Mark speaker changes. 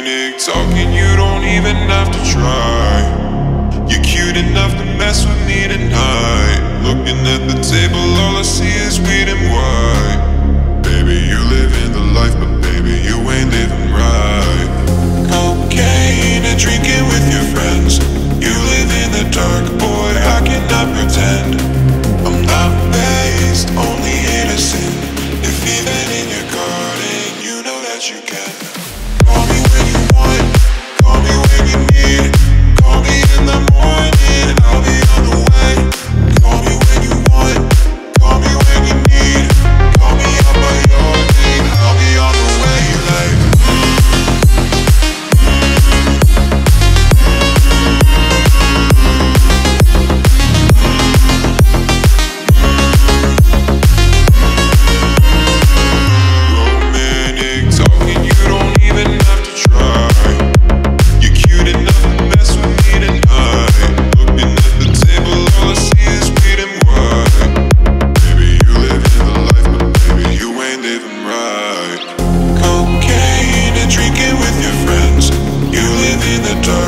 Speaker 1: Romantic talking, you don't even have to try. You're cute enough to mess with me tonight. Looking at the table, all I see is weed and white. Baby, you living the life, but baby, you ain't living right. Cocaine and drinking with your friends. You live in the dark, boy, I cannot pretend. I'm not based, only innocent. If even in your garden, you know that you can. Call me when you want, call me when you need. Call me in the morning, I'll be on the way. Call me when you want, call me when you need. Call me up by your name, I'll be on the way. Like romantic talking, you don't even have to try. You're cute enough to mess with me tonight. Looking at the table, all I see is weed and white. Baby, you living the life, but baby, you ain't living right. Cocaine and drinking with your friends. You live in the dark.